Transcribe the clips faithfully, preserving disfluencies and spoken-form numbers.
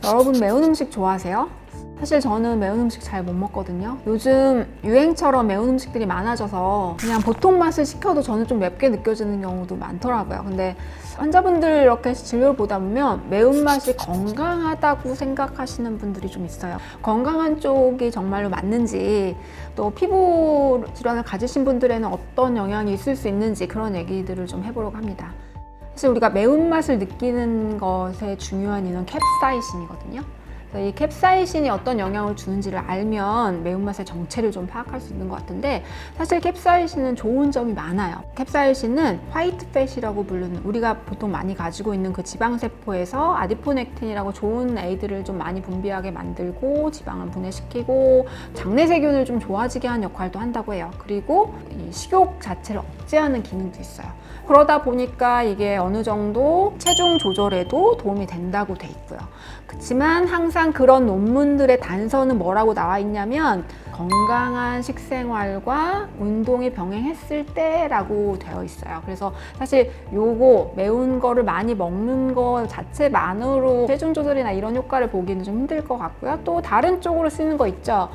여러분 매운 음식 좋아하세요? 사실 저는 매운 음식 잘 못 먹거든요. 요즘 유행처럼 매운 음식들이 많아져서 그냥 보통 맛을 시켜도 저는 좀 맵게 느껴지는 경우도 많더라고요. 근데 환자분들 이렇게 진료를 보다 보면 매운맛이 건강하다고 생각하시는 분들이 좀 있어요. 건강한 쪽이 정말로 맞는지, 또 피부 질환을 가지신 분들에는 어떤 영향이 있을 수 있는지 그런 얘기들을 좀 해보려고 합니다. 사실 우리가 매운맛을 느끼는 것의 중요한 이유는 캡사이신이거든요. 이 캡사이신이 어떤 영향을 주는지를 알면 매운맛의 정체를 좀 파악할 수 있는 것 같은데, 사실 캡사이신은 좋은 점이 많아요. 캡사이신은 화이트팻이라고 부르는, 우리가 보통 많이 가지고 있는 그 지방세포에서 아디포넥틴이라고 좋은 에이드를 좀 많이 분비하게 만들고 지방을 분해시키고 장내 세균을 좀 좋아지게 하는 역할도 한다고 해요. 그리고 이 식욕 자체를 억제하는 기능도 있어요. 그러다 보니까 이게 어느 정도 체중 조절에도 도움이 된다고 돼 있고요. 그렇지만 항상 그런 논문들의 단서는 뭐라고 나와 있냐면 건강한 식생활과 운동이 병행했을 때라고 되어 있어요. 그래서 사실 요거 매운 거를 많이 먹는 거 자체만으로 체중 조절이나 이런 효과를 보기는 좀 힘들 것 같고요. 또 다른 쪽으로 쓰는 거 있죠.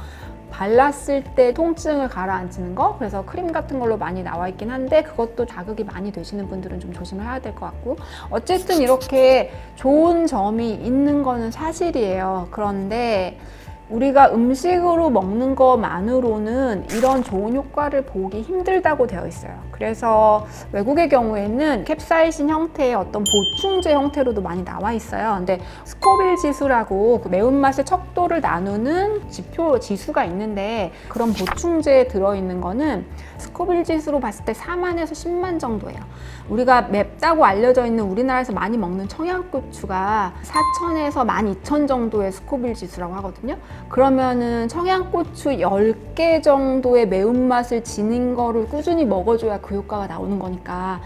발랐을 때 통증을 가라앉히는 거, 그래서 크림 같은 걸로 많이 나와 있긴 한데 그것도 자극이 많이 되시는 분들은 좀 조심을 해야 될 것 같고, 어쨌든 이렇게 좋은 점이 있는 거는 사실이에요. 그런데 우리가 음식으로 먹는 것만으로는 이런 좋은 효과를 보기 힘들다고 되어 있어요. 그래서 외국의 경우에는 캡사이신 형태의 어떤 보충제 형태로도 많이 나와 있어요. 근데 스코빌 지수라고 그 매운맛의 척도를 나누는 지표, 지수가 있는데, 그런 보충제에 들어있는 거는 스코빌 지수로 봤을 때 사만에서 십만 정도예요. 우리가 맵다고 알려져 있는 우리나라에서 많이 먹는 청양고추가 사천에서 만 이천 정도의 스코빌 지수라고 하거든요. 그러면은 청양고추 열 개 정도의 매운맛을 지닌 거를 꾸준히 먹어줘야 그 효과가 나오는 거니까,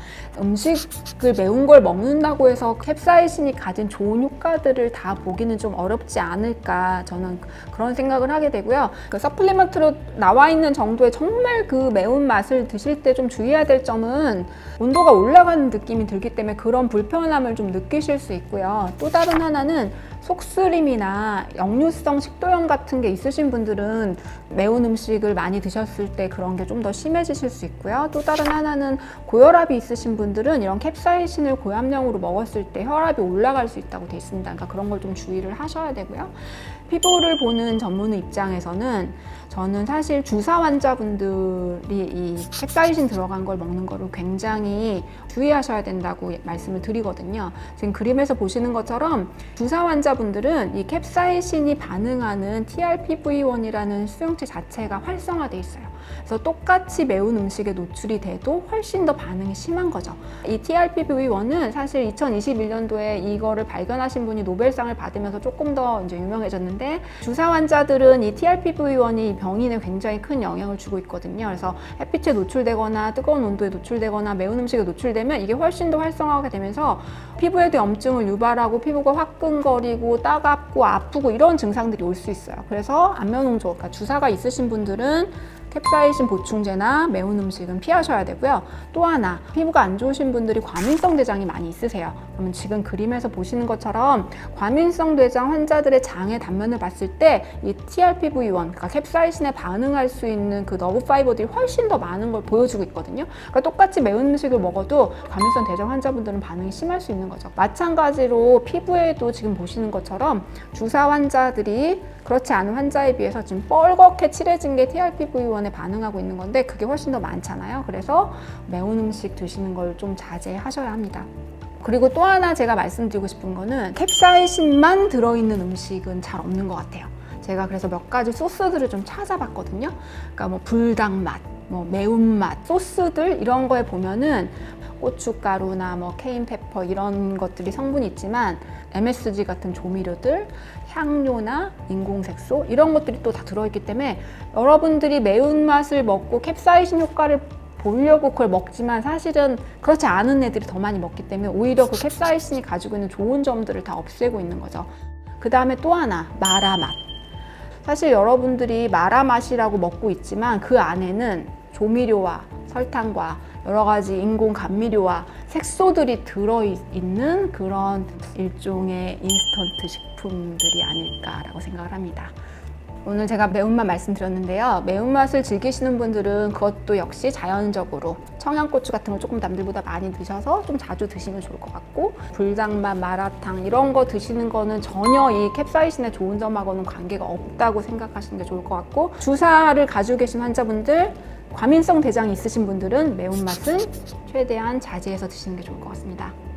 음식을 매운 걸 먹는다고 해서 캡사이신이 가진 좋은 효과들을 다 보기는 좀 어렵지 않을까, 저는 그런 생각을 하게 되고요. 그 서플리먼트로 나와 있는 정도의 정말 그 매운맛을 드실 때 좀 주의해야 될 점은 온도가 올라가는 느낌이 들기 때문에 그런 불편함을 좀 느끼실 수 있고요. 또 다른 하나는 속쓰림이나 역류성 식도염 같은 게 있으신 분들은 매운 음식을 많이 드셨을 때 그런 게 좀 더 심해지실 수 있고요. 또 다른 하나는 고혈압이 있으신 분들은 이런 캡사이신을 고함량으로 먹었을 때 혈압이 올라갈 수 있다고 돼 있습니다. 그러니까 그런 걸 좀 주의를 하셔야 되고요. 피부를 보는 전문의 입장에서는 저는 사실 주사 환자분들이 이 캡사이신 들어간 걸 먹는 거를 굉장히 주의하셔야 된다고 말씀을 드리거든요. 지금 그림에서 보시는 것처럼 주사 환자분들은 이 캡사이신이 반응하는 티알피브이원이라는 수용체 자체가 활성화돼 있어요. 그래서 똑같이 매운 음식에 노출이 돼도 훨씬 더 반응이 심한 거죠. 이 티알피브이원은 사실 이천이십일 년도에 이거를 발견하신 분이 노벨상을 받으면서 조금 더 이제 유명해졌는데, 주사 환자들은 이 티알피브이원이 병인에 굉장히 큰 영향을 주고 있거든요. 그래서 햇빛에 노출되거나 뜨거운 온도에 노출되거나 매운 음식에 노출되면 이게 훨씬 더 활성화가 되면서 피부에도 염증을 유발하고 피부가 화끈거리고 따갑고 아프고 이런 증상들이 올 수 있어요. 그래서 안면홍조, 그러니까 주사가 있으신 분들은 캡사이신 보충제나 매운 음식은 피하셔야 되고요. 또 하나, 피부가 안 좋으신 분들이 과민성 대장이 많이 있으세요. 그러면 지금 그림에서 보시는 것처럼 과민성 대장 환자들의 장의 단면을 봤을 때 이 티알피브이원, 그러니까 캡사이신에 반응할 수 있는 그 너브 파이버들이 훨씬 더 많은 걸 보여주고 있거든요. 그러니까 똑같이 매운 음식을 먹어도 과민성 대장 환자분들은 반응이 심할 수 있는 거죠. 마찬가지로 피부에도 지금 보시는 것처럼 주사 환자들이 그렇지 않은 환자에 비해서 지금 뻘겋게 칠해진 게 티알피브이원에 반응하고 있는 건데, 그게 훨씬 더 많잖아요. 그래서 매운 음식 드시는 걸 좀 자제하셔야 합니다. 그리고 또 하나 제가 말씀드리고 싶은 거는 캡사이신만 들어있는 음식은 잘 없는 것 같아요. 제가 그래서 몇 가지 소스들을 좀 찾아봤거든요. 그러니까 뭐 불닭맛, 뭐 매운맛 소스들 이런 거에 보면은 고춧가루나 뭐 케인페퍼 이런 것들이 성분이 있지만 엠에스지 같은 조미료들, 향료나 인공색소 이런 것들이 또 다 들어있기 때문에 여러분들이 매운맛을 먹고 캡사이신 효과를 보려고 그걸 먹지만 사실은 그렇지 않은 애들이 더 많이 먹기 때문에 오히려 그 캡사이신이 가지고 있는 좋은 점들을 다 없애고 있는 거죠. 그 다음에 또 하나, 마라맛. 사실 여러분들이 마라맛이라고 먹고 있지만 그 안에는 조미료와 설탕과 여러 가지 인공 감미료와 색소들이 들어있는 그런 일종의 인스턴트 식품들이 아닐까라고 생각을 합니다. 오늘 제가 매운맛 말씀드렸는데요. 매운맛을 즐기시는 분들은 그것도 역시 자연적으로 청양고추 같은 걸 조금 남들보다 많이 드셔서 좀 자주 드시면 좋을 것 같고, 불닭맛, 마라탕 이런 거 드시는 거는 전혀 이 캡사이신의 좋은 점하고는 관계가 없다고 생각하시는 게 좋을 것 같고, 주사를 가지고 계신 환자분들, 과민성 대장이 있으신 분들은 매운맛은 최대한 자제해서 드시는 게 좋을 것 같습니다.